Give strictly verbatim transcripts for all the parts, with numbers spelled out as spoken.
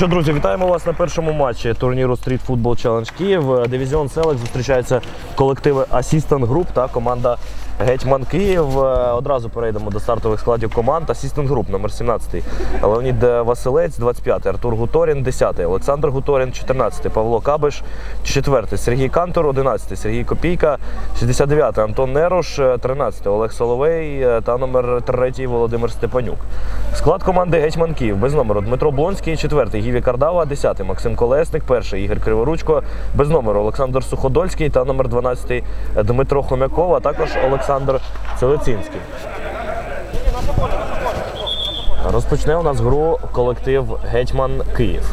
Що, друзі, вітаємо вас на першому матчі турніру Street Football Challenge Київ. Дивізіон Селек зустрічаються колективи Assistant Group та команда Гетьман Київ. Одразу перейдемо до стартових складів команд. Assistant Group номер сімнадцятий Леонід Василець, двадцять п'ятий Артур Гуторін, десятий Олександр Гуторін, чотирнадцятий Павло Кабиш, четвертий Сергій Кантор, одинадцятий Сергій Копійка, шістдесят дев'ятий Антон Неруш, тринадцятий Олег Соловей та номер третій Володимир Степанюк. Склад команди Гетьман Київ без номеру Дмитро Блонський, четвертий Гіві Кардава, десятий Максим Колесник, перший Ігор Криворучко, без номеру Олександр Суходольський та номер дванадцятий Дмитро Хомяков, а також Олександр Целецинський. Розпочне у нас гру колектив Гетьман Київ.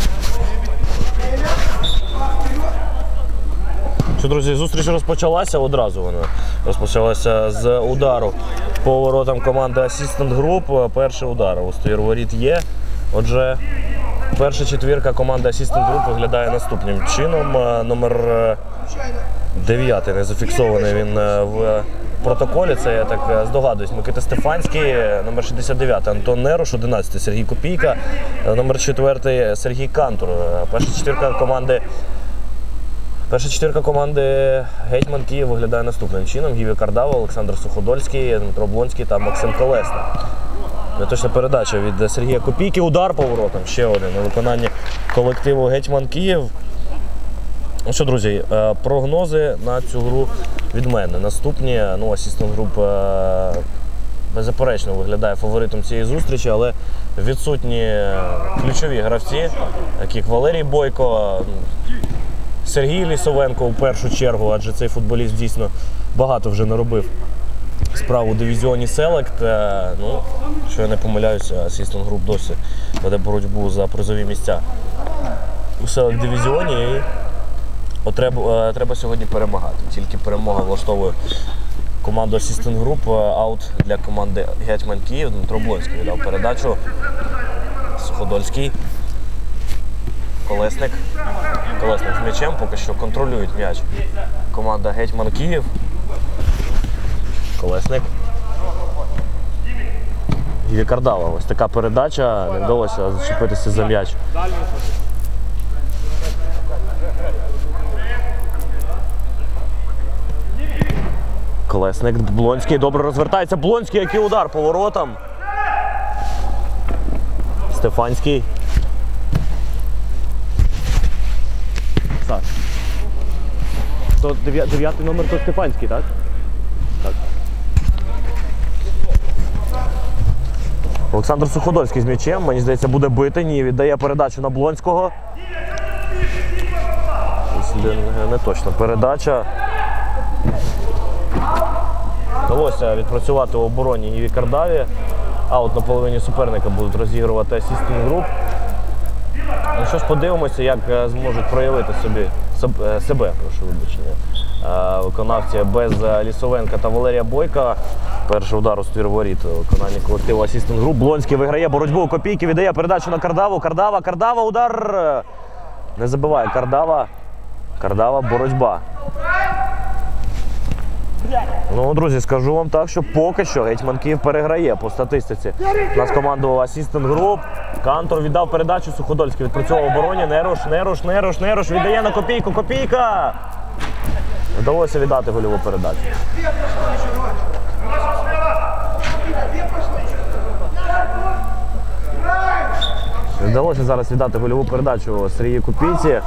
Що, друзі, зустріч розпочалася одразу. Вона розпочалася з удару по воротам команди Assistant Group. Перший удар у стовір воріт є. Отже, перша четвірка команди Assistant Group виглядає наступним чином. Номер дев'ятий не зафіксований він в протоколі. Це, я так здогадуюсь, Микита Стефанський, номер шістдесят дев'ятий Антон Неруш, одинадцятий Сергій Копійка, номер четвертий Сергій Кантор. Перша четвірка команди Перша четвірка команди Гетьман Київ виглядає наступним чином. Гіві Кардава, Олександр Суходольський, Дмитро Блонський та Максим Колесник. Неточна передача від Сергія Копійки. Удар по воротам. Ще один у виконанні колективу Гетьман Київ. Ну що, друзі, прогнози на цю гру від мене. Наступні, ну, Assistant Group беззаперечно виглядає фаворитом цієї зустрічі, але відсутні ключові гравці, такі як Валерій Бойко, Сергій Лісовенко у першу чергу, адже цей футболіст дійсно багато вже наробив справу у дивізіоні Селект. Ну, що я не помиляюся, Assistant Group досі веде боротьбу за призові місця у Селект дивізіоні. І от треба, треба сьогодні перемагати. Тільки перемога влаштовує команду Assistant Group. Аут для команди Гетьман Київ. Дмитро Блонський віддав передачу. Суходольський. Колесник. Колесник з м'ячем, поки що контролюють м'яч команда Гетьман Київ. Колесник. Гіві Кардава. Ось така передача. Не вдалося зачепитися за м'яч. Колесник. Блонський. Добре розвертається. Блонський. Який удар по воротам. Стефанський. Так. То дев'ятий номер то Стефанський, так? Так. Олександр Суходольський з м'ячем, мені здається, буде бити. Ні, віддає передачу на Блонського. Не точно передача. Вдалося відпрацювати у обороні Гіві Кардаві. Аут на половині суперника будуть розігрувати Assistant Group. Ну що ж, подивимося, як зможуть проявити собі, себе, прошу вибачення, виконавці без Лісовенка та Валерія Бойка. Перший удар у ствір воріт у виконанні колективу Assistant Group. Блонський виграє боротьбу, Копійки віддає передачу на Кардаву. Кардава, Кардава, удар! Не забиває Кардава. Кардава, боротьба. Ну, друзі, скажу вам так, що поки що Гетьман Київ переграє по статистиці. У нас команду Assistant Group. Кантор віддав передачу, Суходольський відпрацьовував в обороні. Неруш, Неруш, Неруш, Неруш віддає на Копійку. Копійка! Вдалося віддати гольову передачу. Вдалося зараз віддати гольову передачу Сергію Копійці.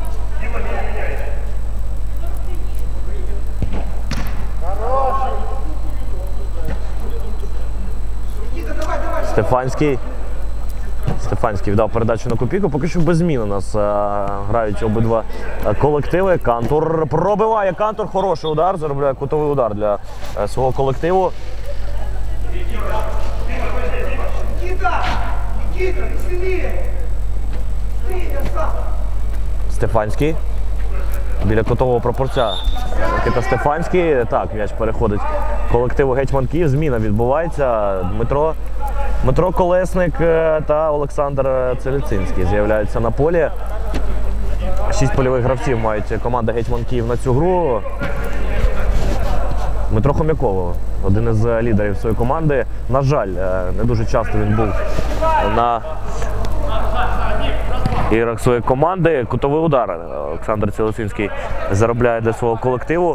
Стефанський. Стефанський віддав передачу на Копійку. Поки що без змін у нас а, грають обидва колективи. Кантор пробиває. Кантор хороший удар. Заробляє кутовий удар для а, свого колективу. Стефанський. Біля кутового пропорця. Микита Стефанський. Так, м'яч переходить колективу Гетьман Київ. Зміна відбувається. Дмитро Дмитро Колесник та Олександр Целецинський з'являються на полі. Шість польових гравців мають команда Гетьман Київ на цю гру. Дмитро Хомяков, один із лідерів своєї команди. На жаль, не дуже часто він був на іграх своєї команди. Кутовий удар Олександр Цілоцинський заробляє для свого колективу.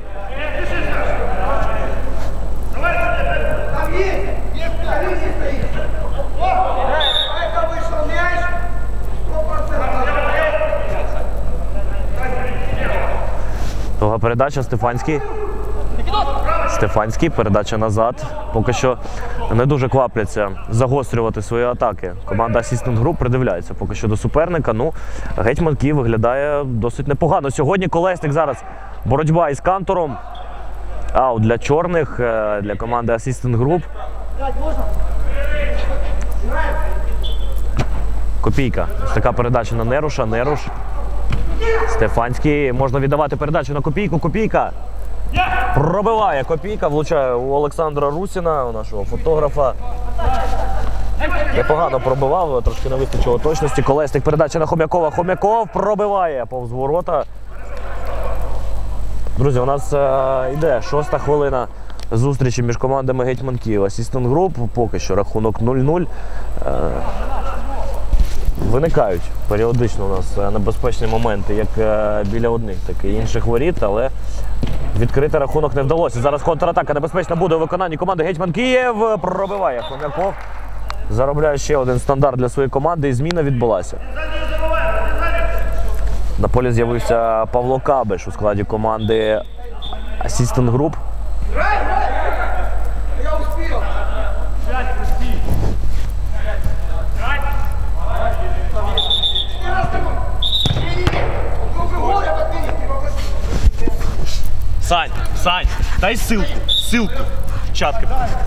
Довга передача, Стефанський. Стефанський, передача назад. Поки що не дуже квапляться загострювати свої атаки. Команда Assistant Group придивляється поки що до суперника. Ну, Гетьман Київ виглядає досить непогано. Сьогодні Колесник зараз боротьба із Кантором. Аут для чорних, для команди Assistant Group. Копійка. Ось така передача на Неруша. Неруш. Стефанський. Можна віддавати передачу на Копійку. Копійка. Пробиває Копійка, влучає у Олександра Русіна, у нашого фотографа. Непогано пробивав, трошки не вистачило точності. Колесник, передача на Хом'якова. Хом'яков пробиває повз ворота. Друзі, у нас е, йде шоста хвилина зустрічі між командами Гетьман Київ. Assistant Group, поки що рахунок нуль нуль. Е, Виникають періодично у нас небезпечні моменти, як біля одних, так і інших воріт, але відкрити рахунок не вдалося. Зараз контратака небезпечна буде у виконанні команди Гетьман Київ. Пробиває Хом'яков. Заробляє ще один стандарт для своєї команди і зміна відбулася. На полі з'явився Павло Кабиш у складі команди Assistant Group. Сань, Сань, дай ссылку, ссылку, чатка.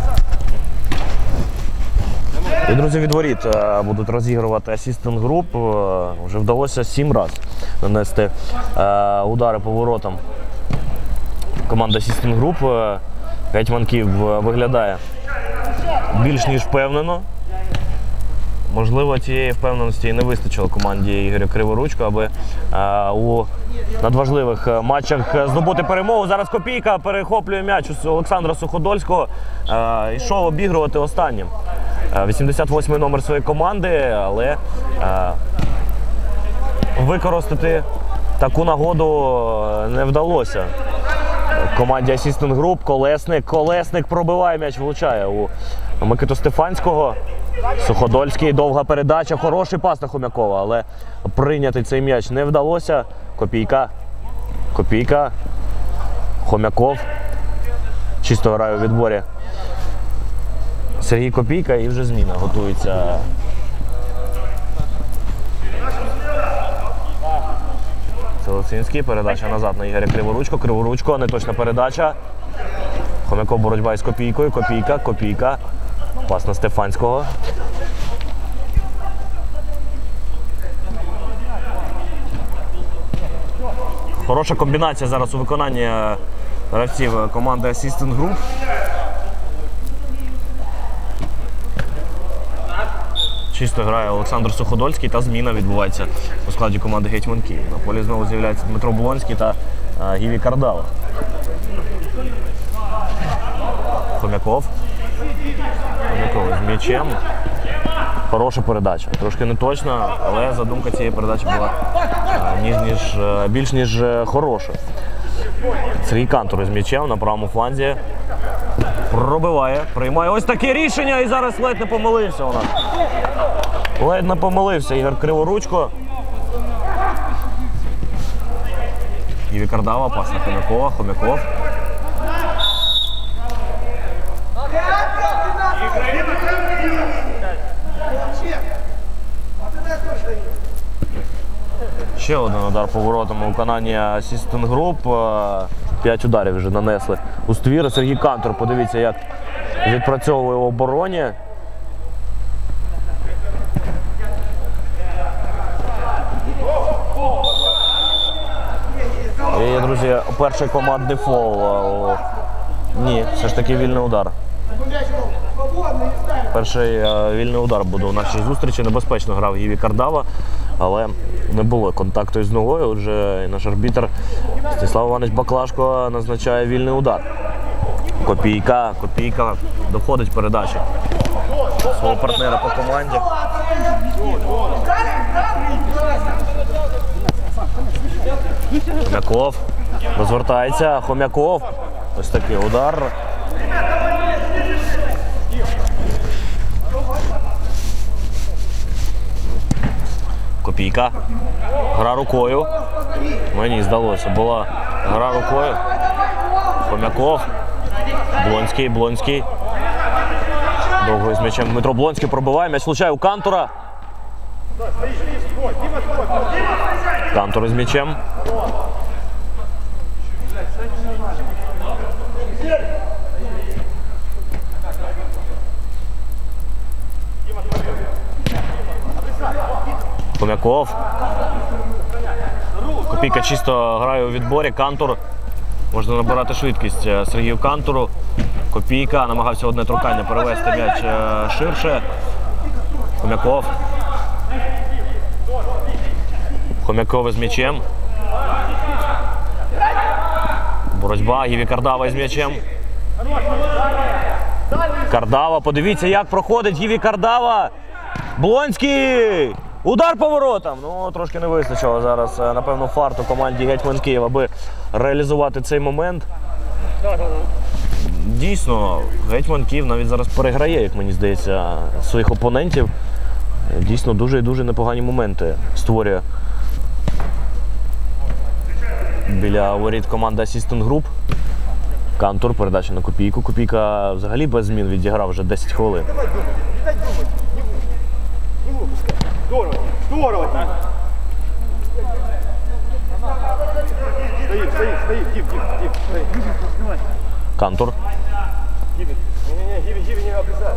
І, друзі, від воріт будуть розігрувати Assistant Group. Вже вдалося сім разів нанести удари по воротам. Команда Assistant Group. Гетьман Київ виглядає більш ніж впевнено. Можливо, цієї впевненості і не вистачило команді Ігоря Криворучка, аби а, у надважливих матчах здобути перемогу. Зараз Копійка перехоплює м'яч у Олександра Суходольського. А, йшов обігрувати останнім. вісімдесят восьмий номер своєї команди, але а, використати таку нагоду не вдалося. Команді Assistant Group. Колесник. Колесник пробиває м'яч, влучає у Микиту Стефанського. Суходольський, довга передача, хороший пас на Хом'якова, але прийняти цей м'яч не вдалося. Копійка. Копійка. Хом'яков. Чисто грає у відборі Сергій Копійка і вже зміна готується. Целоцинський, передача назад на Ігоря Криворучко. Криворучко, неточна передача. Хом'яков, боротьба із Копійкою. Копійка, Копійка. Пас на Стефанського. Хороша комбінація зараз у виконанні гравців команди Assistant Group. Чисто грає Олександр Суходольський та зміна відбувається у складі команди Гетьман Київ. На полі знову з'являється Дмитро Блонський та а, Гіві Кардава. Хом'яков. Хом'яков з м'ячем. Хороша передача. Трошки не точна, але задумка цієї передачі була а, ніж, ніж, більш ніж хороша. Сергій Кантор з м'ячем на правому фланзі. Пробиває, приймає ось таке рішення і зараз ледь не помилився у нас. Ледь не помилився Ігор Криворучко. Гіві Кардава, пас на Хом'якова, Хом'яков. Ще один удар по воротам у виконанні Assistant Group. П'ять ударів вже нанесли у ствір. Сергій Кантор, подивіться, як відпрацьовує в обороні. І, друзі, перший командний фол. Ні, все ж таки вільний удар. Перший вільний удар буде у нашій зустрічі. Небезпечно грав Гіві Кардава, але не було контакту із ногою. Отже, наш арбітр Стислав Іванович Баклашко назначає вільний удар. Копійка, Копійка доходить передачі свого партнера по команді. Хомяков розвертається. Хомяков. Ось такий удар. Копійка. Гра рукою. Мені здалося, була гра рукою. Хомяков. Блонський, Блонський. Довго з м'ячем Дмитро Блонський пробиває. М'яч влучає у Кантура. Кантур з м'ячем. Хомяков. Копійка чисто грає у відборі. Кантур. Можна набирати швидкість Сергію Кантуру. Копійка намагався одне торкання перевести м'яч ширше. Хомяков. Хомяков з м'ячем. Боротьба. Гіві Кардава з м'ячем. Кардава. Подивіться, як проходить Гіві Кардава. Блонський. Удар по воротам. Ну, трошки не вистачило зараз, напевно, фарту команді Гетьман Київ, аби реалізувати цей момент. Дійсно, Гетьман Київ навіть зараз переграє, як мені здається, своїх опонентів. Дійсно, дуже і дуже непогані моменти створює біля воріт команда Assistant Group. Кантур, передача на Копійку. Копійка взагалі без змін відіграв вже десять хвилин. Здорово, здорово! Стоит, стоит, стоит, Дим, Дим, Дим, стоит. Кантур. Гиви, не-не-не, Гиви, Гиви не обрезай.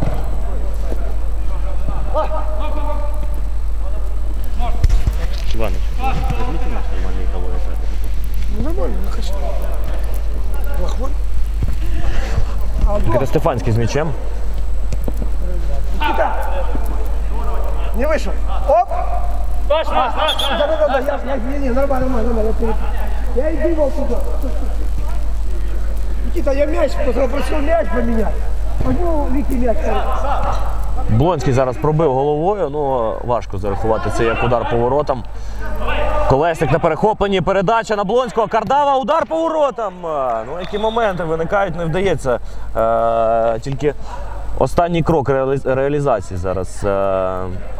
Иваныч, возьмите наш нормальный головой шаг. Ну, нормально, не хочу. Плохой? Никита Стефанский с мячем. Никита! Не вышел. Оп! Маш, Маш, Маш! Да-да-да, я, я, не, не, нормально, нормально, нормально. Я и думал туда. Никита, я мяч, попросил мяч поменять. Возьму Вики мяч. Блонський зараз пробив головою, ну важко зарахувати це як удар по воротам. Колесник на перехопленні, передача на Блонського, Кардава, удар по воротам. Ну, які моменти виникають, не вдається. Е, тільки останній крок реалі... реалізації зараз. Е,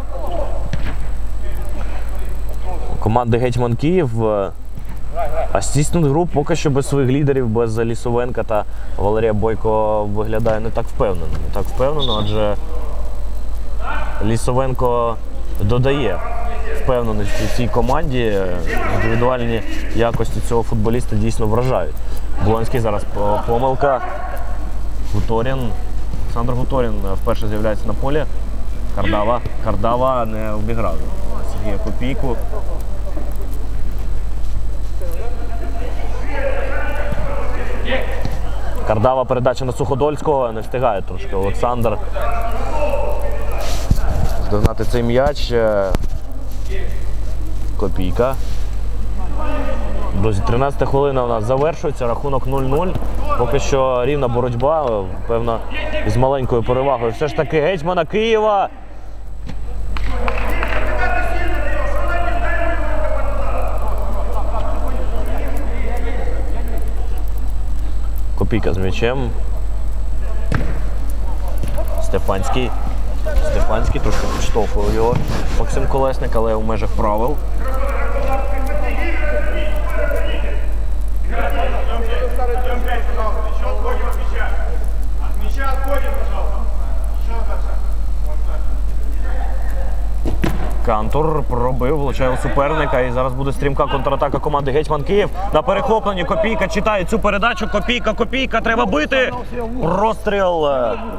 команди Гетьман Київ. Assistant Group поки що без своїх лідерів, без Лісовенка та Валерія Бойко виглядає не так впевнено. Не так впевнено, адже Лісовенко додає впевненості цій команді. Індивідуальні якості цього футболіста дійсно вражають. Блонський зараз помилка. Гуторін. Олександр Гуторін вперше з'являється на полі. Кардава. Кардава не обіграв Сергія Копійку. Кардава, передача на Суходольського, не встигає трошки Олександр здогнати цей м'яч. Копійка. Друзі, тринадцята хвилина у нас завершується, рахунок нуль нуль. Поки що рівна боротьба, певно, з маленькою перевагою. Все ж таки Гетьмана Києва. Копійка з м'ячем. Стефанський. Стефанський трошки підштовхував його Максим Колесник, але у межах правил. Кантур пробив, влучає у суперника, і зараз буде стрімка контратака команди Гетьман Київ. На перехопленні Копійка читає цю передачу. Копійка, Копійка, треба бити. Розстріл.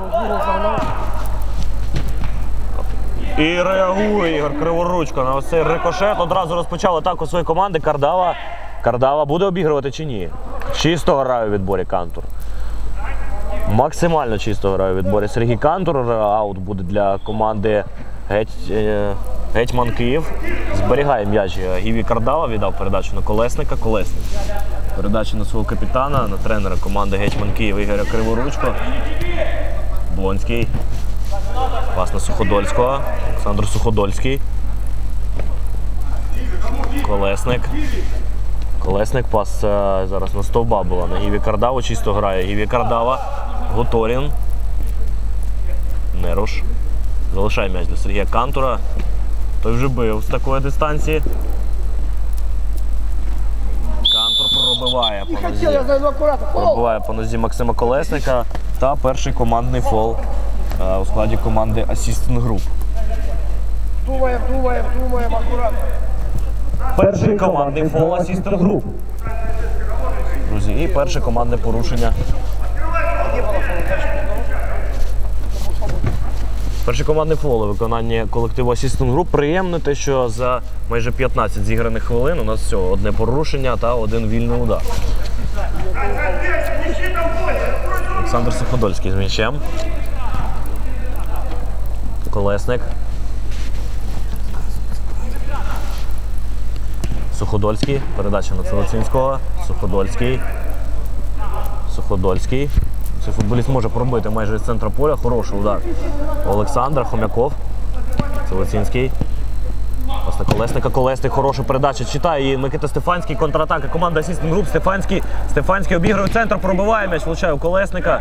І реагує Ігор Криворучко на ось цей рикошет. Одразу розпочав атаку своєї команди. Кардава. Кардава буде обігрувати чи ні? Чисто грає у відборі Кантур. Максимально чисто грає у відборі Сергій Кантур. Аут буде для команди Геть... Гетьман Київ. Зберігає м'яч Гіві Кардава, віддав передачу на Колесника. Колесник. Передача на свого капітана, на тренера команди Гетьман Київ Ігоря Криворучко. Блонський. Пас на Суходольського. Олександр Суходольський. Колесник. Колесник, пас е, зараз на стовба була. На Гіві Кардаву чисто грає. Гіві Кардава. Гуторін. Неруш. Залишає м'яч для Сергія Кантура. Той вже бив з такої дистанції. Кантур пробиває Не по хотел, нозі. я зайду аккуратно. Фол! Пробиває по нозі Максима Колесника. Та перший командний фол е, у складі команди Assistant Group. Думаем, думаем, думаем, аккуратно. Перший командний фол Assistant Group. Друзі, і перше командне порушення. Перший командний фол у виконанні колективу Assistant Group. Приємно те, що за майже п'ятнадцять зіграних хвилин у нас всього одне порушення та один вільний удар. Олександр Суходольський з м'ячем. Колесник. Суходольський. Передача на Целецинського. Суходольський. Суходольський. Цей футболіст може пробити майже з центра поля. Хороший удар. Олександр Хом'яков. Целецинський. Пас на Колесника. Колесник. Хороша передача. Читає її Микита Стефанський. Контратака. Команда Assistant Group. Стефанський. Стефанський обігрує центр. Пробиває м'яч. Влучає у Колесника.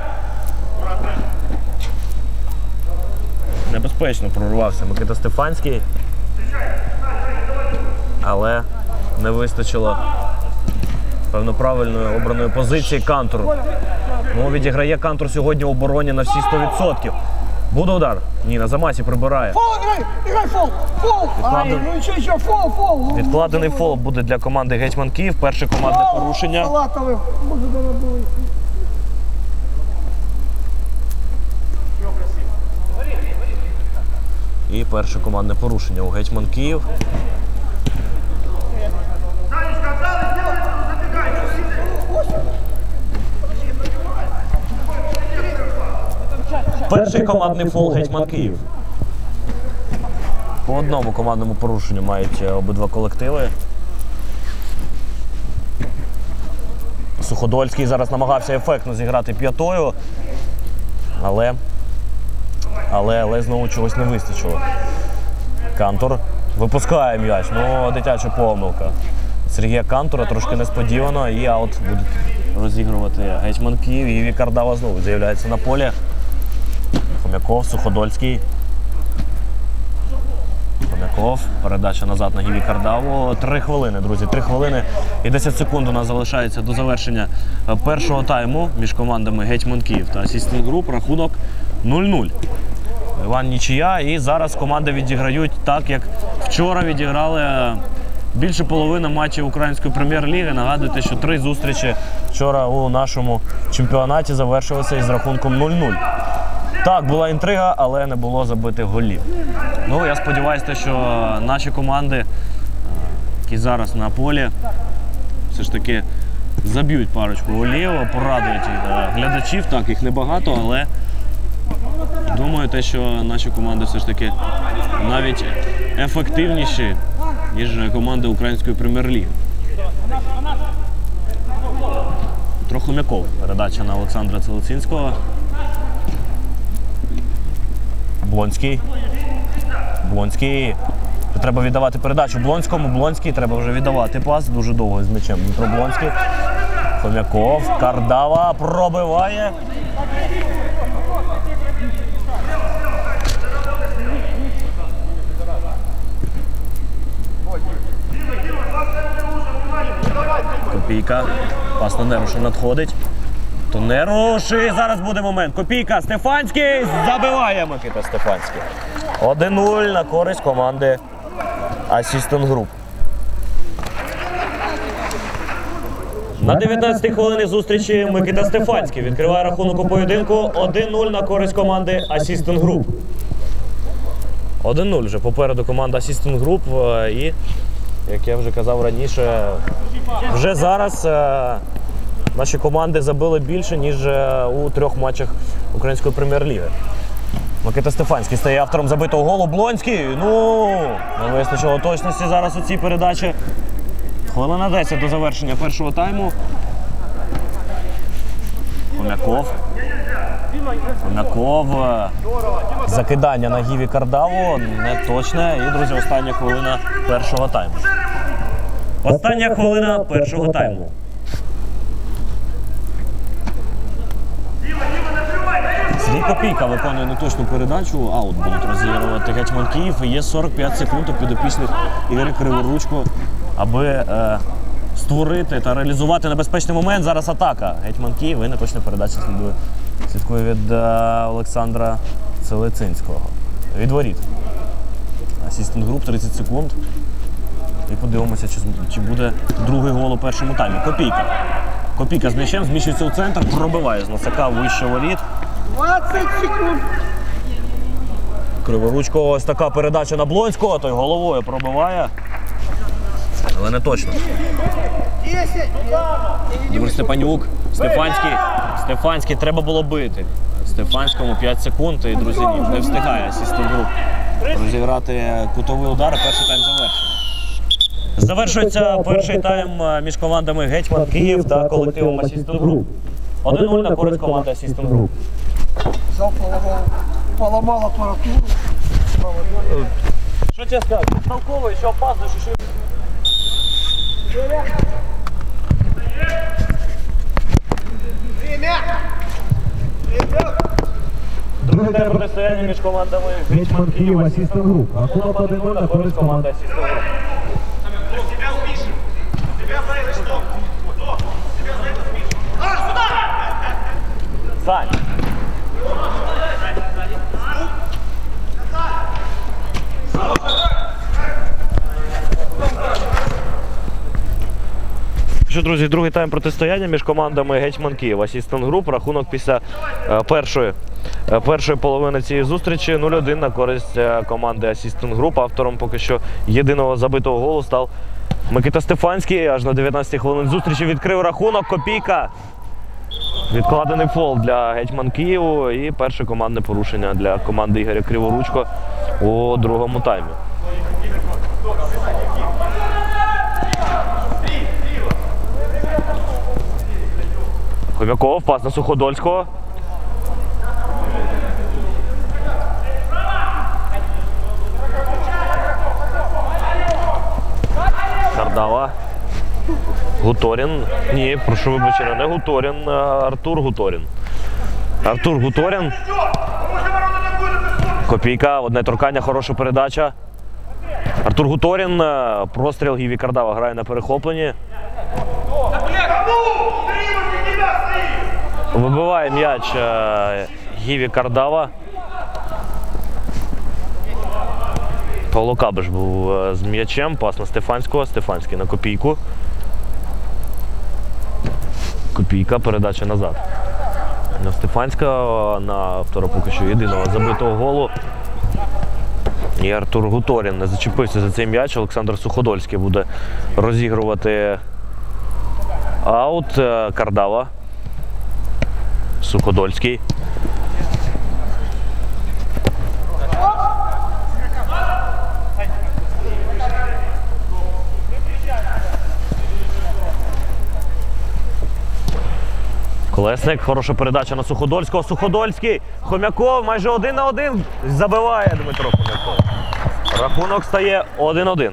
Небезпечно прорвався Микита Стефанський. Але не вистачило, певно, правильної обраної позиції Кантуру. Ну, відіграє Кантур сьогодні в обороні на всі сто відсотків. Буде удар. Ні, на замасі прибирає. Фол, играй, играй, фол, фол. Ай, Відкладен- ну еще, еще, фол, фол. Ну, Відкладений фол буде для команди Гетьман Київ. Перше командне фол. порушення. Салатовый. Может, надо было. І перше командне порушення у Гетьман Київ. Перший командний фол Гетьман Київ. По одному командному порушенню мають е, обидва колективи. Суходольський зараз намагався ефектно зіграти п'ятою, але, але, але знову чогось не вистачило. Кантур випускає м'яч, ну дитяча помилка. Сергія Кантура трошки несподівано, і аут будуть розігрувати Гетьман Київ. І Кардава знову з'являється на полі. Хом'яков, Суходольський. Хом'яков, передача назад на Гіві Кардаву. Три хвилини, друзі, три хвилини і десять секунд у нас залишається до завершення першого тайму між командами Гетьман Київ та Assistant Group. Рахунок нуль нуль. Іван нічия, і зараз команди відіграють так, як вчора відіграли більше половини матчів Української прем'єр-ліги. Нагадуйте, що три зустрічі вчора у нашому чемпіонаті завершилися із рахунком нуль нуль. Так, була інтрига, але не було забитих голів. Ну, я сподіваюся, що наші команди, які зараз на полі, все ж таки заб'ють парочку голів, порадують глядачів. Так, їх небагато, але думаю, те, що наші команди все ж таки навіть ефективніші, ніж команди Української прем'єр-ліги. Трохи м'яков. Передача на Олександра Целецинського. Блонський. Блонський. Треба віддавати передачу Блонському. Блонський треба вже віддавати пас. Дуже довго з м'ячем Дмитро Блонський. Хом'яков. Кардава пробиває. Копійка. Пас на Неруша надходить. То Неруш. І зараз буде момент. Копійка. Стефанський. Забиває Микита Стефанський. один нуль на користь команди Assistant Group. На дев'ятнадцятій хвилині зустрічі Микита Стефанський відкриває рахунок у поєдинку. один нуль на користь команди Assistant Group. один нуль вже попереду команда Assistant Group. І, як я вже казав раніше, вже зараз наші команди забили більше, ніж у трьох матчах Української прем'єр-ліги. Микита Стефанський стає автором забитого голу. Блонський, ну, не вистачило точності зараз у цій передачі. Хвилина десять до завершення першого тайму. Хом'яков. Хом'яков. Закидання на Гіві Кардаву. Не точне. І, друзі, остання хвилина першого тайму. Остання хвилина першого тайму. Сергій Копійка виконує неточну передачу, аут будуть розігрувати Гетьман Київ. І є сорок п'ять секунд у підопічних Ігоря Криворучко, аби е, створити та реалізувати небезпечний момент. Зараз атака Гетьман Київ і неточна передача слідує, слідкує від е, Олександра Целецинського. Від воріт. Асістент груп, тридцять секунд. І подивимося, чи, чи буде другий гол у першому таймі. Копійка. Копійка з м'ячем, зміщується у центр, пробиває з носака вище воріт. двадцять секунд. Криворучко, ось така передача на Блонського, той головою пробиває. Але не точно. десять. Ігор Степанюк, Стефанський. Стефанський треба було бити. Стефанському п'ять секунд і, друзі, ні, не встигає асістент груп розіграти кутовий удар, перший тайм завершений. Завершується перший тайм між командами Гетьман Київ та колективом Асістент Груп. один нуль на користь команди Асістент Груп. Зал поламав, поламав апаратуру. Що тебе сказати? Толково, що опаздуєш, що... Время! Другий тайм протистояння між командами Гетьман Київ та Асістент Груп. Рахунок один нуль на користь команди Асістент Груп. Сань. Що, друзі, другий тайм протистояння між командами Гетьман Київ, Асістент Груп. Рахунок після е, першої, е, першої половини цієї зустрічі нуль один на користь е, команди Асістент Груп. Автором поки що єдиного забитого голу став Микита Стефанський. Аж на дев'ятнадцятій хвилині зустрічі відкрив рахунок. Копійка. Відкладений фол для Гетьман Києву і перше командне порушення для команди Ігоря Криворучко у другому таймі. Хомяков, пас на Суходольського. Кардава. Гуторін. Ні, прошу вибачення, не Гуторін, а Артур Гуторін. Артур Гуторін. Копійка, одне торкання, хороша передача. Артур Гуторін, простріл, Гіві Кардава грає на перехопленні. Вибиває м'яч Гіві Кардава. Павло Кабиш був з м'ячем, пас на Стефанського, Стефанський на Копійку. Копійка, передача назад. На Стефанського, на автора поки що єдиного забитого голу. І Артур Гуторін не зачепився за цей м'яч. Олександр Суходольський буде розігрувати аут. Кардава. Суходольський. Колесник, хороша передача на Суходольського. Суходольський, Хомяков майже один на один забиває Дмитро Хомяков. Рахунок стає один один.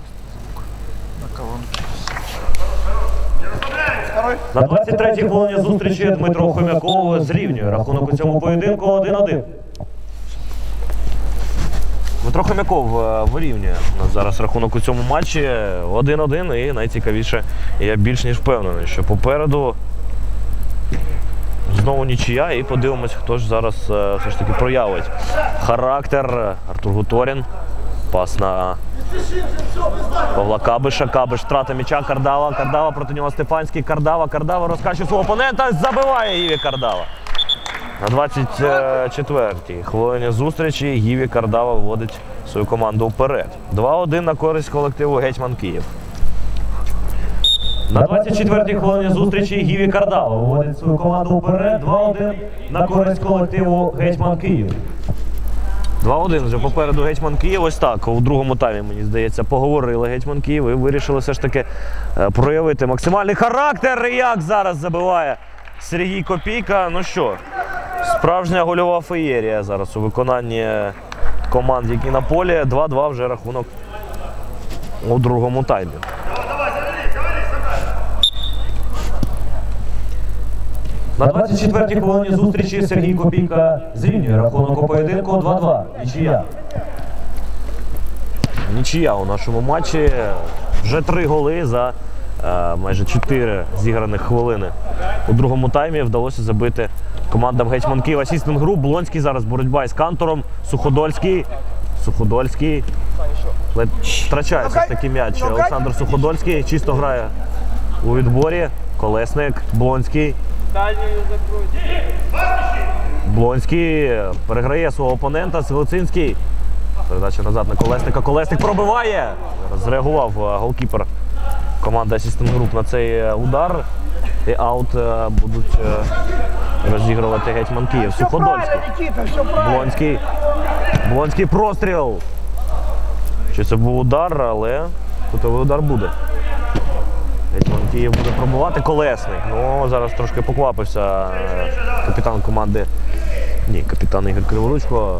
На двадцять третій хвилині зустрічі Дмитро Хомяков зрівнює рахунок у цьому поєдинку один один. Дмитро Хомяков вирівнює у нас зараз рахунок у цьому матчі один один. І найцікавіше, я більш ніж впевнений, що попереду знову нічия, і подивимось, хто ж зараз е, все ж таки проявить характер. Артур Гуторін. Пас на Павла Кабиша. Кабиш втрата м'яча. Кардава. Кардава проти нього Стефанський. Кардава. Кардава розкачує свого опонента. Забиває Гіві Кардава. На двадцять четвертій хвилині зустрічі Гіві Кардава вводить свою команду вперед. два один на користь колективу Гетьман Київ. На двадцять четвертій хвилині зустрічі Гіві Кардава вводить свою команду вперед. два один на користь колективу Гетьман Київ. два один вже попереду Гетьман Київ. Ось так, у другому таймі, мені здається, поговорили Гетьман Київ і вирішили все ж таки проявити максимальний характер. І як зараз забиває Сергій Копійка. Ну що, справжня гольова феєрія зараз у виконанні команд, які на полі. два два вже рахунок у другому таймі. На двадцять четвертій хвилині зустрічі Сергій Копійка зрівнює рахунок у поєдинку два-два. Нічия. Нічия у нашому матчі. Вже три голи за е, майже чотири зіграних хвилини. У другому таймі вдалося забити командам Гетьман Київ Асістинг Груп. Блонський зараз боротьба із Кантором. Суходольський. Суходольський. Ледь втрачає все ж таки м'яч. Олександр Суходольський чисто грає у відборі. Колесник, Блонський. Блонський переграє свого опонента. Селецинський. Передача назад на Колесника. Колесник пробиває. Зреагував голкіпер команди Асістинг Груп на цей удар. І аут будуть розігрувати Гетьман Київ. Суходольський. Блонський. Блонський простріл. Чи це був удар, але кутовий удар буде. Гетьман Київ буде пробувати. Колесник. Ну, зараз трошки поквапився капітан команди. Ні, капітан Ігор Криворучко.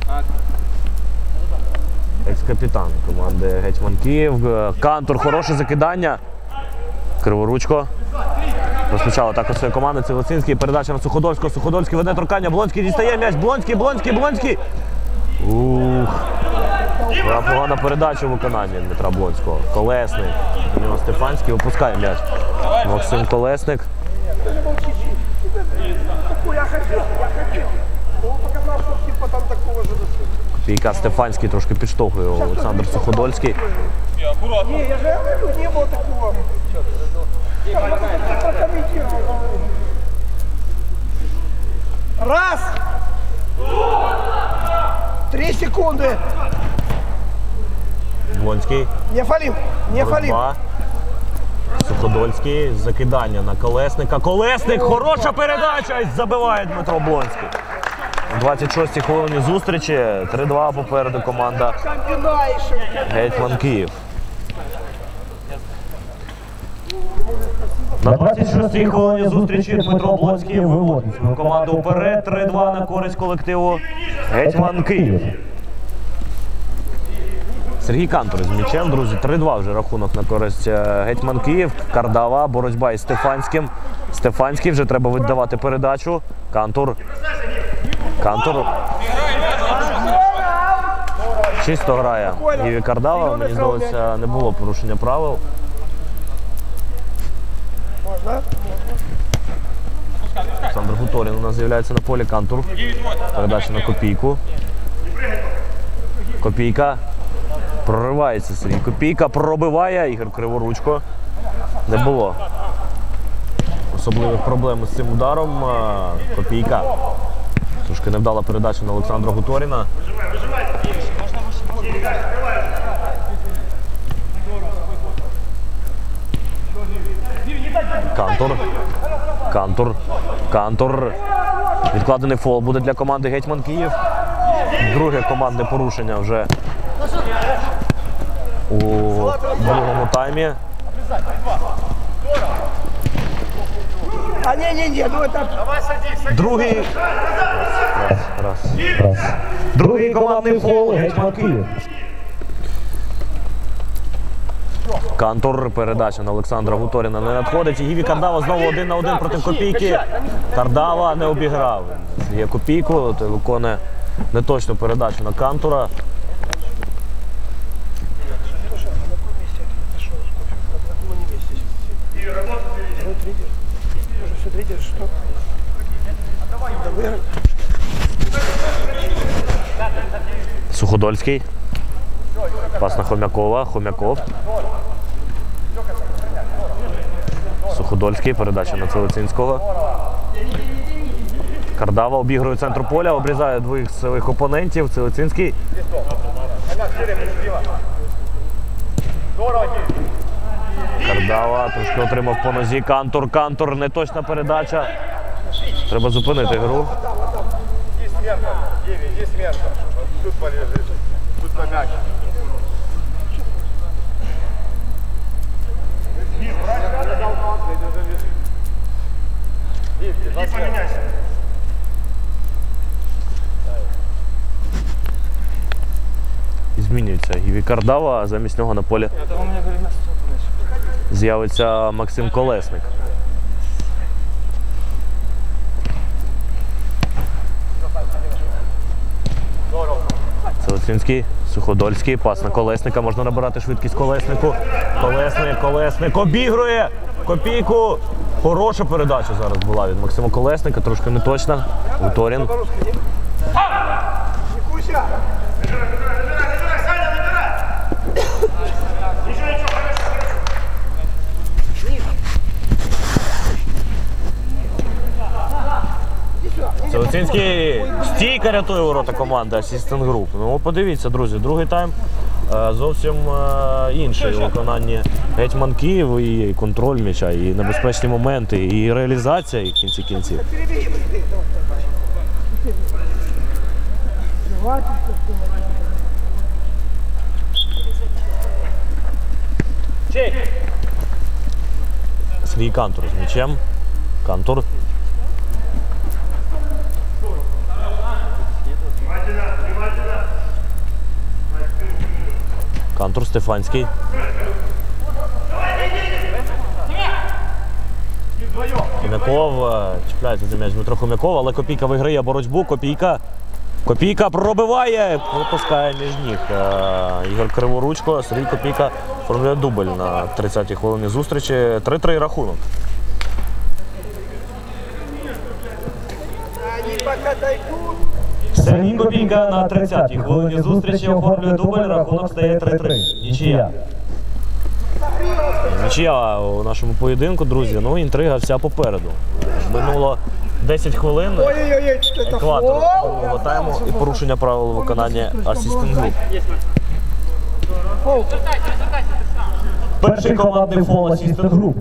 Екс-капітан команди Гетьман Київ. Кантор, хороше закидання. Криворучко. Розпочала атаку своєї команди. Целецинський. Передача на Суходольського. Суходольський веде торкання. Блонський дістає м'яч. Блонський, Блонський, Блонський. Ух. Була погана передача у виконанні Дмитра Блонського. Колесник. У нього Стефанський випускає м'яч. Максим Колесник. Копійка Стефанський трошки підштовхує Олександр Суходольський. Ні, я же говорю, не було такого. Раз. Три секунди. Блонський. Не фалим, не фалим. Боротьба. Суходольський. Закидання на Колесника. Колесник. Хороша передача. І забиває Дмитро Блонський. У двадцять шостій хвилині зустрічі. три-два попереду команда Гетьман Київ. На двадцять шостій хвилині зустрічі Дмитро Блонський виводить свою команду вперед. три-два на користь колективу Гетьман Київ. Сергій Кантор з м'ячем, друзі. три-два вже рахунок на користь Гетьман Київ. Кардава, боротьба із Стефанським. Стефанський, вже треба віддавати передачу. Кантор. Кантор. Чисто грає Гіві Кардава. Мені здалося, не було порушення правил. Олександр Гуторін у нас з'являється на полі. Кантор. Передача на Копійку. Копійка. Проривається Сергій Копійка. Пробиває. Ігор Криворучко. Не було особливих проблем з цим ударом. Копійка. Трошки невдала передача на Олександра Гуторіна. Кантор. Кантор. Кантор. Відкладений фол буде для команди Гетьман Київ. Друге командне порушення вже у другому таймі. А не, не, не, ну это... Другий. Раз, раз, раз. Другий командний фол Гетьман Київ. Кантор, передача на Олександра Гуторіна не надходить. І Гіві Кардава знову один на один проти Копійки. Кардава не обіграв. Є Копійку, то виконує неточну передачу на Кантора. Суходольський. Пас на Хомякова. Хомяков. Суходольський. Передача на Целецинського. Кардава обігрує центр поля, обрізає двох своїх опонентів. Целецинський. Кардава трошки отримав по нозі. Кантор. Кантор. Неточна передача. Треба зупинити гру. Змінюється Гіві Кардава, а замість нього на полі з'явиться Максим Колесник. Целоцинський, Суходольський, пас на Колесника, можна набирати швидкість Колеснику. Колесник, Колесник, обігрує! Копійку! Хороша передача зараз була від Максима Колесника, трошки не точна. Уторін. Целоцинський стійка рятує ворота команди Assistant Group. Ну, подивіться, друзі, другий тайм е, зовсім е, інший у виконанні Гетьман Київ, і контроль м'яча, і небезпечні моменти, і реалізація і в кінці кінців. Сергій Кантур з м'ячем. Кантур. Кантур, Стефанський. Хомяков чіпляється за м'яч Дмитро Хомяков, але Копійка виграє боротьбу. Копійка. Копійка пробиває, пропускає між ніг Ігор Криворучко. Сергій Копійка формує дубль на тридцятій хвилині зустрічі. три-три рахунок. Сергій Копійка на тридцятій хвилині зустрічі оформлює дубль, рахунок стає три-три. Нічия. Нічия у нашому поєдинку, друзі. Ну, інтрига вся попереду. Минуло десять хвилин. Екватор другого тайму і порушення правил виконання Assistant Group. Перший командний фол Assistant Group.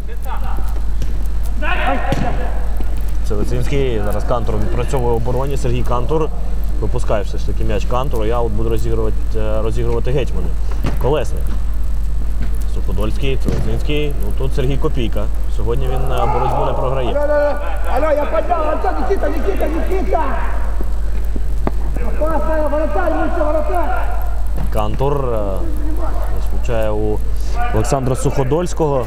Целоцинський, зараз Кантур відпрацьовує в обороні. Сергій Кантур випускає все ж таки м'яч Кантуру. Я от буду розігрувати, розігрувати гетьмани. Колесник. Суходольський, Целоцинський. Ну тут Сергій Копійка. Сьогодні він боротьбу не програє. Алло, я поднял, Антон, Никита, Никита, Никита! Опасная, воротарь, лучше воротарь! Кантур розпочає у Олександра Суходольського.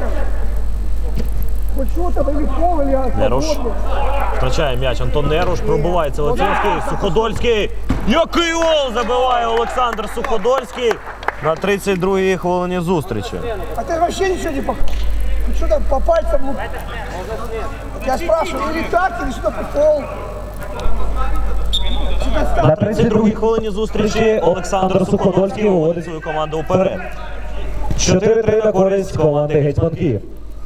Хоть что-то, или пол, или Неруш втрачає м'яч. Антон Неруш, пробиває Целоцинський, Суходольський. Який гол забиває Олександр Суходольський на тридцять другій хвилині зустрічі. А ты вообще ничего не показываешь. Что там по пальцам? Ну... Я спрашиваю, или так, или что-то по пол. На тридцять другій хвилині зустрічі Олександр Суходольський виводить свою команду вперед. чотири-три на користь команди Гетьман Київ.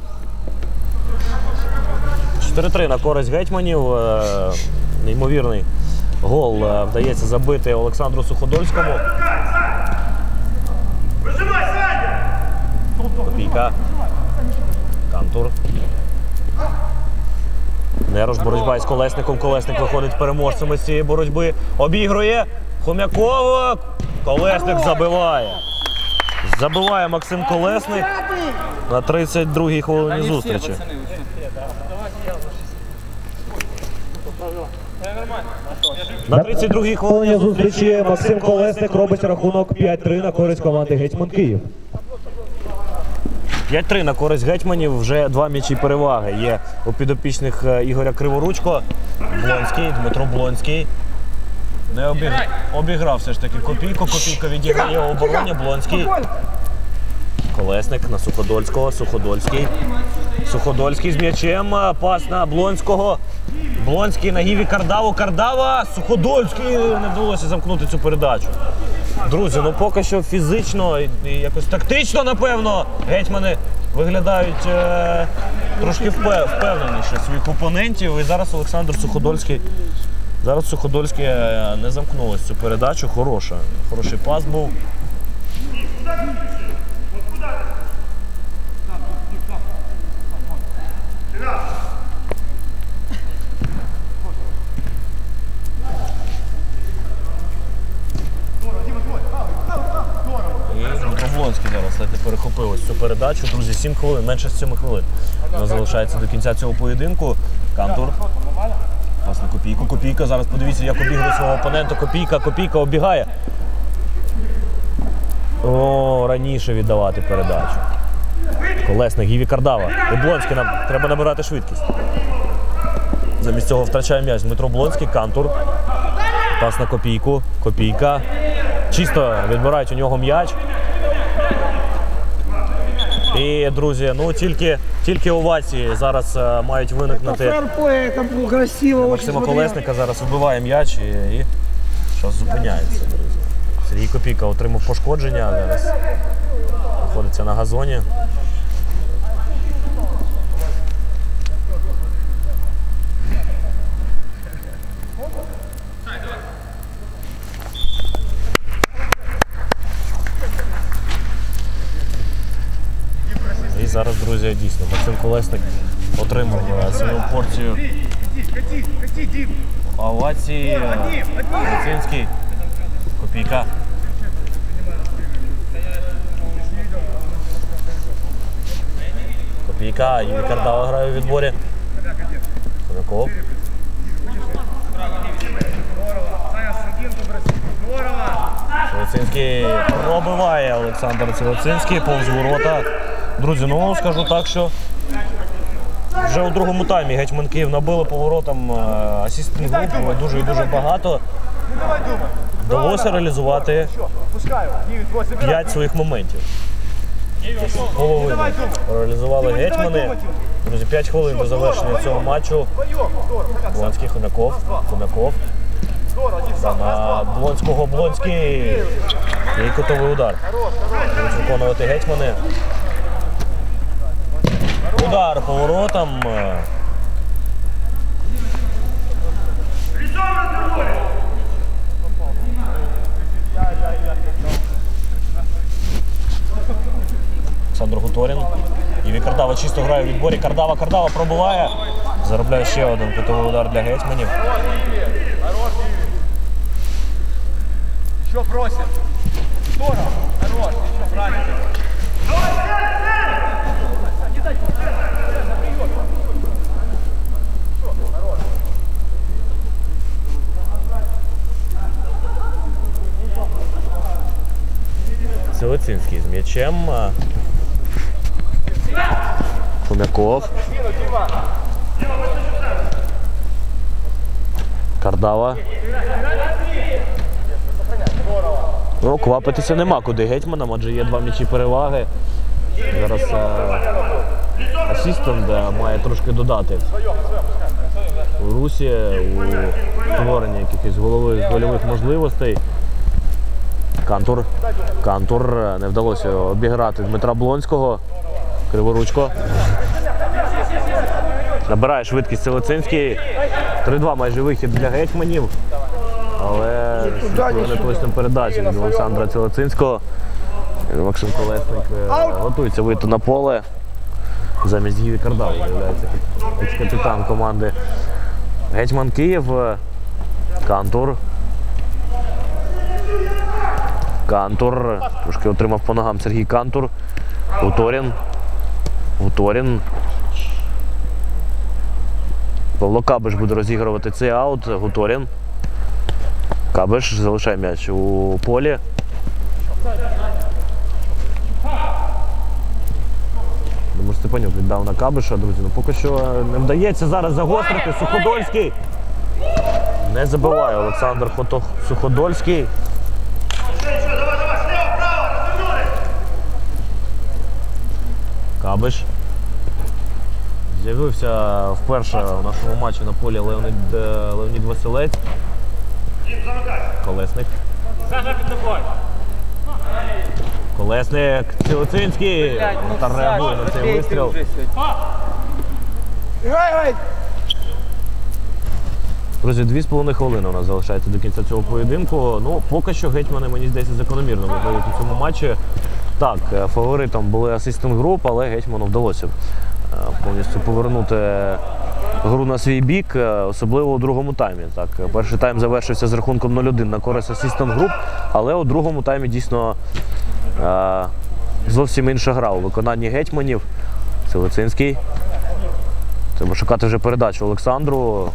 чотири-три на користь гетьманів. Неймовірний гол вдається забити Олександру Суходольському. Копійка. Кантур. Неруш, боротьба із Колесником. Колесник виходить переможцем із цієї боротьби. Обігрує. Хомяков. Колесник забиває. Забиває Максим Колесник на тридцять другій хвилині зустрічі. На тридцять другій хвилині зустрічі Максим Колесник робить рахунок п'ять-три на користь команди Гетьман Київ. п'ять-три на користь гетьманів, вже два м'ячі переваги є у підопічних Ігоря Криворучко. Блонський, Дмитро Блонський. Не обіграв, обіграв все ж таки Копійку. Копійка відіграє у обороні. Блонський. Колесник на Суходольського. Суходольський. Суходольський з м'ячем. Пас на Блонського. Блонський на Гіві Кардаву. Кардава. Суходольський. Не вдалося замкнути цю передачу. Друзі, ну поки що фізично і якось тактично, напевно, гетьмани виглядають е, трошки впевненіше своїх опонентів. І зараз Олександр Суходольський, зараз Суходольський не замкнулось цю передачу. Хороша, хороший пас був. Блонський зараз, кстати, перехопив ось цю передачу. Друзі, сім хвилин, менше з семи хвилин. Вона залишається до кінця цього поєдинку. Кантур. Пас на Копійку. Копійка. Зараз подивіться, як обігрує свого опонента. Копійка. Копійка обігає. О, раніше віддавати передачу. Колесник, Гіві Кардава. І Блонський, нам треба набирати швидкість. Замість цього втрачає м'яч Дмитро Блонський. Кантур. Пас на Копійку. Копійка. чисто відбирають у нього м'яч. І, друзі, ну тільки, тільки овації зараз е, мають виникнути. Ферплей, там було красиво, очень Максима смотрел. Колесника зараз вибиває м'яч і, і час зупиняється, друзі. Сергій Копійка отримав пошкодження, зараз знаходиться на газоні. І зараз, друзі, дійсно, Максим Колесник отримав е, свою порцію овації. Луцинський, Копійка. Копійка, Юрій Кардава грає у відборі. Хомяков. Цілоцинський пробиває Олександр Цілоцинський повз ворота. Друзі, ну скажу так, що вже у другому таймі Гетьман Київ набили по воротам асистентів групи дуже і дуже багато. Вдалося реалізувати п'ять своїх моментів. Половину реалізували гетьмани. Друзі, п'ять хвилин до завершення цього матчу. Блонський, Хомяков, Хомяков. На Блонського, Блонський. І кутовий удар. Будуть виконувати гетьмани. Удар по воротам. Олександр Гуторін. І Кардава чисто грає у відборі. Кардава, Кардава пробиває. Заробляє ще один кутовий удар для гетьманів. Еще просит. Здорово. Хорош. Еще правильно. Цілоцинський з м'ячем. Хомяков. Кардава. Ну, квапитися нема куди гетьманам, адже є два м'ячі переваги. Зараз е асистент має трошки додати у русі, у створенні якихось голових, гольових можливостей. Кантур. Кантур. Не вдалося обіграти Дмитра Блонського. Криворучко. Набирає швидкість Цілоцинський. три-два майже вихід для гетьманів. Але неточним передачі від Олександра Цілоцинського. Максим Колесник готується вийти на поле. Замість Гіві Кардави виявляється екс-капітан команди Гетьман Київ. Кантур. Кантур. Трошки отримав по ногам Сергій Кантур. Гуторін. Гуторін. Павло Кабиш буде розігрувати цей аут. Гуторін. Кабиш залишає м'яч у полі. Думаю, Степанюк віддав на Кабиша, друзі. Ну, поки що не вдається зараз загострити. Суходольський. Не забиває Олександр Хото... Суходольський. Кабиш. З'явився вперше в нашому матчі на полі Леонід, Леонід Василець. Колесник. Колесник. Цілоцинський. Та реагує на цей вистріл. Друзі, дві з половиною хвилини у нас залишається до кінця цього поєдинку. Ну, поки що гетьмани, мені здається, закономірно виглядають у цьому матчі. Так, фаворитом були асистент груп, але гетьману вдалося повністю повернути гру на свій бік, особливо у другому таймі. Так, перший тайм завершився з рахунком нуль один на користь асистент груп, але у другому таймі дійсно е зовсім інша гра у виконанні гетьманів. Цілоцинський. Треба шукати вже передачу Олександру.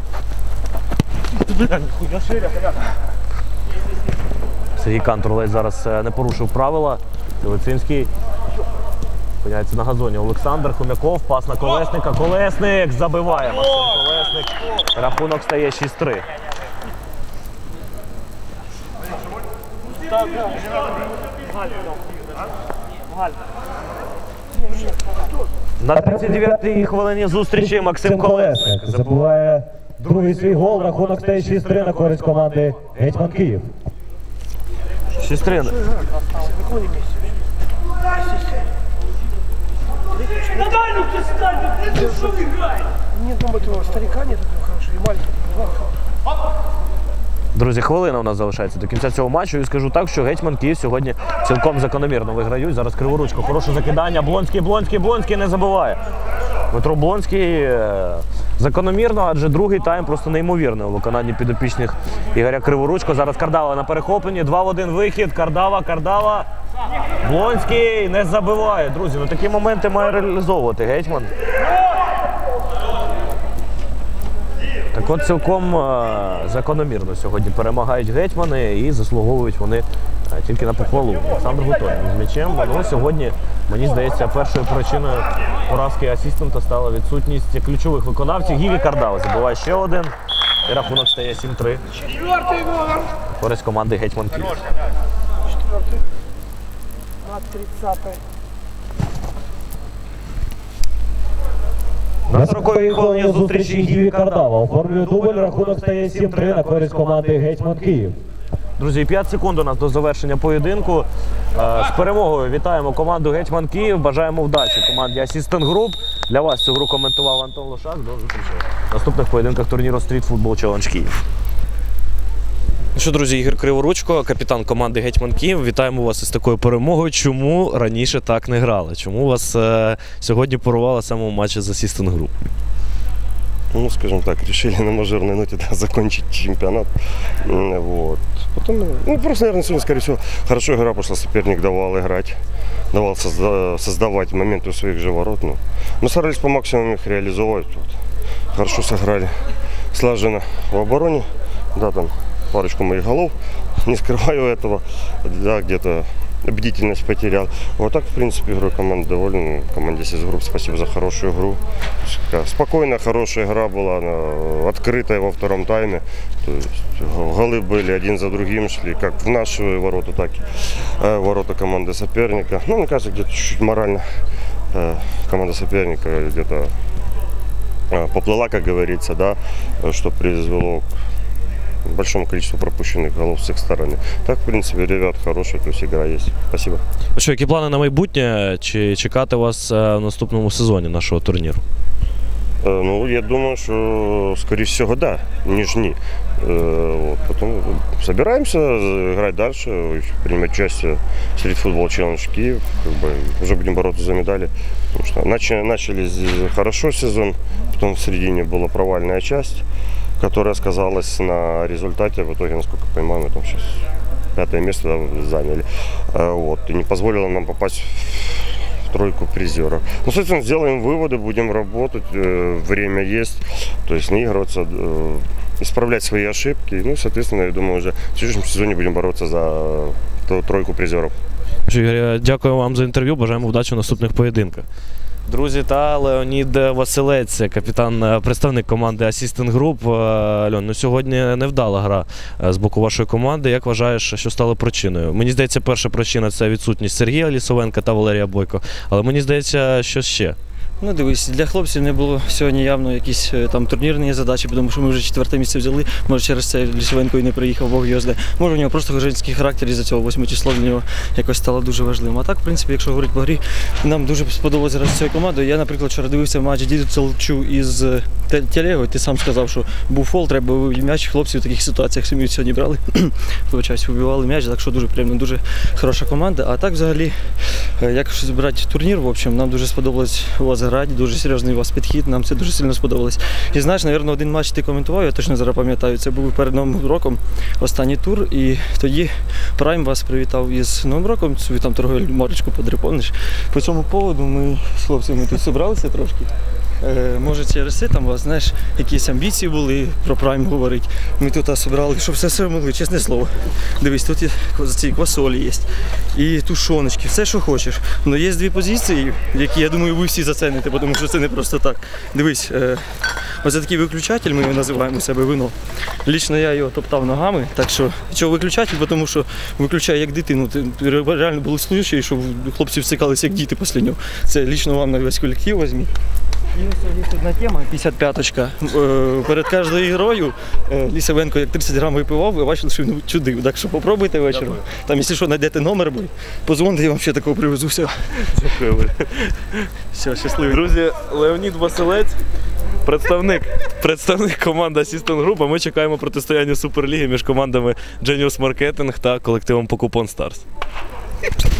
Сергій Кантур ледь зараз не порушив правила. Цілоцинський. Опиняється на газоні Олександр. Хомяков. Пас на Колесника. Колесник забиває. Максим Колесник. Рахунок стає шість три. На тридцять дев'ятій хвилині зустрічі Максим Колесник забуває другий свій гол, рахунок стає шість три на користь команди Гетьман Київ. шість три. Нет, ну, этого старика нет такого хорошего, и маленького. Друзі, хвилина у нас залишається до кінця цього матчу. І скажу так, що Гетьман Київ сьогодні цілком закономірно виграють. Зараз Криворучко. Хороше закидання. Блонський, Блонський, Блонський не забиває. Дмитро Блонський е, закономірно, адже другий тайм просто неймовірний у виконанні підопічних Ігоря Криворучко. Зараз Кардава на перехопленні. два в один вихід. Кардава, Кардава. Блонський не забиває. Друзі, ну такі моменти має реалізовувати Гетьман. Так от цілком е закономірно сьогодні перемагають гетьмани і заслуговують вони е тільки на похвалу. Олександр Гутонін з м'ячем. Ну, сьогодні, мені здається, першою причиною поразки асистента стала відсутність ключових виконавців. Гіві Кардава забиває ще один. І рахунок стає сім три. Четвертый номер. Користь команди Гетьман Київ. Четвертый. На тридцатой. На сороковій хвилині зустрічі Гіві Кардава оформлює дубль, рахунок стає сім три на користь команди Гетьман Київ. Друзі, п'ять секунд у нас до завершення поєдинку. З перемогою вітаємо команду Гетьман Київ. Бажаємо вдачі команді Assistant Group. Для вас цю гру коментував Антон Лошак. До зустрічі в наступних поєдинках турніру Street Football Challenge Київ. Ну що, друзі, Ігор Криворучко, капітан команди Гетьман Київ. Вітаємо вас із такою перемогою. Чому раніше так не грали? Чому вас е сьогодні порвало саме в матчі з Assistant Group? Ну, скажем так, решили на мажорной ноте да, закончить чемпионат. Вот. Потом, ну, просто, наверное, сегодня, скорее всего, хорошо игра пошла, соперник давал играть, давал созда создавать моменты у своих же ворот. Ну, мы старались по максимуму их реализовать. Вот. Хорошо сыграли, слаженно в обороне, да, там парочку моих голов, не скрываю этого, да, где-то бдительность потерял. Вот так, в принципе, игрой команды доволен. Команде Assistant Group спасибо за хорошую игру. Спокойная, хорошая игра была, она открытая во втором тайме. То есть голы были один за другим, шли как в наши ворота, так и э, ворота команды соперника. Ну, мне кажется, где-то чуть-чуть морально э, команда соперника где-то э, поплыла, как говорится, да, что привело к большому количеству пропущенных голов с их стороны. Так, в принципе, ребят хорошие, то есть игра есть. Спасибо. Що, які плани на майбутнє? Чи чекати вас в наступному сезоні нашого турніру? Ну, я думаю, что, скорее всего, да, нижний. Вот. Потом собираемся играть дальше, принимать участие в Street Football Challenge Киев. Как бы уже будем бороться за медали. Потому что начали, начали хорошо сезон, потом в середине была провальная часть, которая сказалась на результате. В итоге, насколько я понимаю, мы там сейчас пятое место, да, заняли. Вот. И не позволило нам попасть в тройку призеров. Ну, соответственно, сделаем выводы, будем работать, время есть, то есть не играться, исправлять свои ошибки. Ну, соответственно, я думаю, уже в следующем сезоне будем бороться за тройку призеров. Ігор, дякую вам за інтерв'ю, бажаємо вдачі в наступних поєдинках. Друзі, та Леонід Василець, капітан, представник команди Assistant Group. Льон, ну сьогодні невдала гра з боку вашої команди. Як вважаєш, що стало причиною? Мені здається, перша причина – це відсутність Сергія Лісовенка та Валерія Бойко. Але мені здається, що ще? Ну, дивись, для хлопців не було сьогодні явно якісь там турнірні задачі, тому що ми вже четверте місце взяли. Може, через це Лісовенко і не приїхав, Бог його знає. Може, у нього просто жінський характер, із-за цього восьме число для нього якось стало дуже важливим. А так, в принципі, якщо говорити по грі, нам дуже сподобалося грати з цією командою. Я, наприклад, вчора дивився матч Діду Целчу із Телего, ти сам сказав, що був фол, треба вибив м'яч, хлопці в таких ситуаціях самі сьогодні брали, вибачаюсь, вибивали м'яч, так що дуже приємно, дуже хороша команда. А так, взагалі, як збирати турнір, в общем, нам дуже сподобалось у вас грати, дуже серйозний у вас підхід, нам це дуже сильно сподобалось. І знаєш, мабуть, один матч ти коментував, я точно зараз пам'ятаю, це був перед Новим роком, останній тур, і тоді Прайм вас привітав із Новим роком, свою там торговельну марочку подрепониш. По цьому поводу ми з хлопцями тут зібралися трошки. Е, може, через це там у вас, знаєш, якісь амбіції були про Прайм говорити. Ми тут зібрали, щоб все все могли, чесне слово. Дивись, тут є ці квасолі є, і тушоночки, все, що хочеш. Але є дві позиції, які, я думаю, ви всі зацените, тому що це не просто так. Дивись, е, Оце такий виключатель, ми його називаємо у себе вино. Лічно я його топтав ногами, так що чого виключатель, тому що виключає як дитину. Реально були случаї, що хлопці всикалися як діти після нього. Це лічно вам на весь колектив візьміть. І ось є одна тема, п'ятдесят п'яточка. Е, перед кожною грою е, Лісовенко як тридцять грам випивав, ви бачили, що він чудив. Так що попробуйте вечором. Там, якщо що, знайдете номер, бо позвоните, я вам ще такого привезу. Все. Все, щасливо. Друзі, Леонід Василець, представник, представник команди Assistant Group, а ми чекаємо протистояння Суперліги між командами Genius Marketing та колективом Покупон Stars.